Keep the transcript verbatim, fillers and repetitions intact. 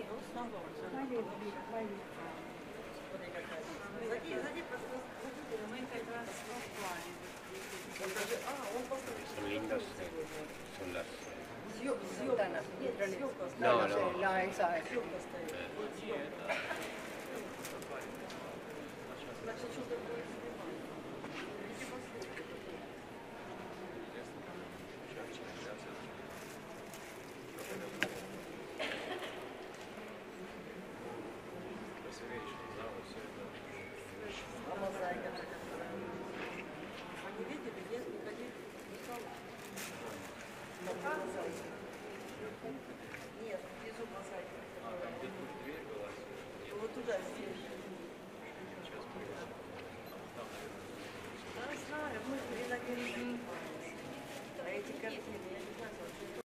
Son lindos eh, son las Ventanas. no, No, no. sé, la esa es. eh,